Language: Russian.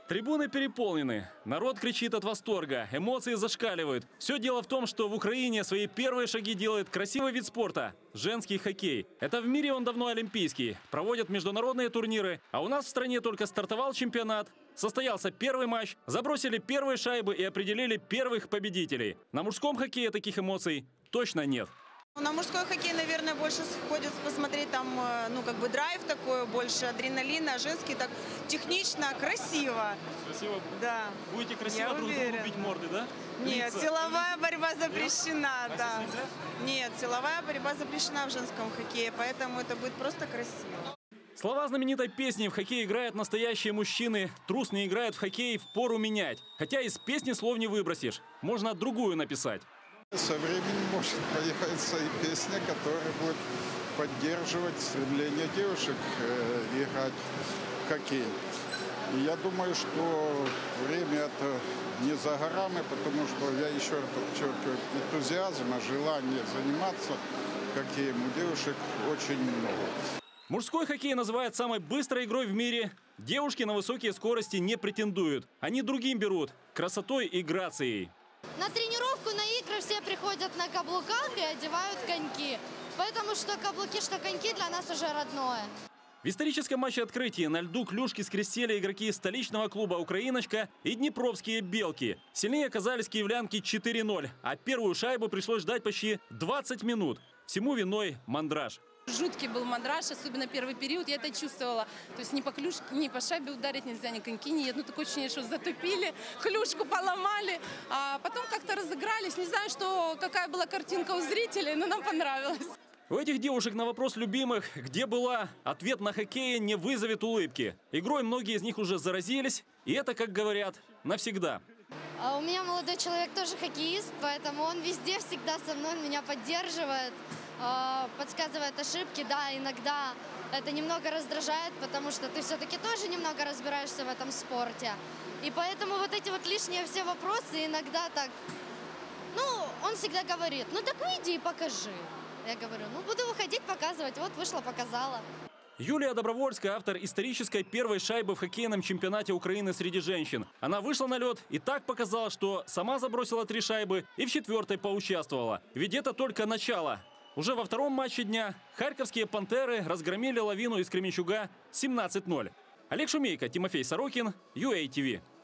Трибуны переполнены, народ кричит от восторга, эмоции зашкаливают. Все дело в том, что в Украине свои первые шаги делает красивый вид спорта – женский хоккей. Это в мире он давно олимпийский, проводят международные турниры, а у нас в стране только стартовал чемпионат. Состоялся первый матч, забросили первые шайбы и определили первых победителей. На мужском хоккее таких эмоций точно нет. На мужской хоккей, наверное, больше сходит посмотреть, там, драйв такой, больше адреналина, а женский так технично, красиво. Красиво? Да. Будете красиво друг другу бить морды, да? Нет, силовая борьба запрещена, да. Нет, силовая борьба запрещена в женском хоккее, поэтому это будет просто красиво. Слова знаменитой песни «В хоккей играют настоящие мужчины, трус не играет в хоккей, впору менять». Хотя из песни слов не выбросишь, можно другую написать. Со временем может появиться и песня, которая будет поддерживать стремление девушек играть в хоккей. И я думаю, что время это не за горами, потому что, я еще раз подчеркиваю, энтузиазма, желание заниматься хоккеем у девушек очень много. Мужской хоккей называют самой быстрой игрой в мире. Девушки на высокие скорости не претендуют. Они другим берут – красотой и грацией. На тренировку, на игры все приходят на каблуках и одевают коньки. Потому что каблуки, что коньки для нас уже родное. В историческом матче открытия на льду клюшки скрестили игроки столичного клуба «Украиночка» и днепровские «Белки». Сильнее оказались киевлянки 4-0, а первую шайбу пришлось ждать почти 20 минут. Всему виной мандраж. Жуткий был мандраж, особенно первый период, я это чувствовала. То есть ни по клюшке, ни по шайбе ударить нельзя, ни коньки, ни одно. Такое ощущение, что затупили, клюшку поломали, а потом как-то разыгрались. Не знаю, какая была картинка у зрителей, но нам понравилось. У этих девушек на вопрос любимых «Где была?», ответ на хоккее не вызовет улыбки. Игрой многие из них уже заразились, и это, как говорят, навсегда. У меня молодой человек тоже хоккеист, поэтому он везде всегда со мной, он меня поддерживает, подсказывает ошибки. Да, иногда это немного раздражает, потому что ты все-таки тоже немного разбираешься в этом спорте. И поэтому вот эти вот лишние все вопросы иногда так... он всегда говорит, так выйди и покажи. Я говорю, буду выходить, показывать. Вот вышла, показала. Юлия Добровольская – автор исторической первой шайбы в хоккейном чемпионате Украины среди женщин. Она вышла на лед и так показала, что сама забросила 3 шайбы и в 4-й поучаствовала. Ведь это только начало. Уже во втором матче дня харьковские «Пантеры» разгромили лавину из Кременчуга 17-0. Олег Шумейко, Тимофей Сорокин, UATV.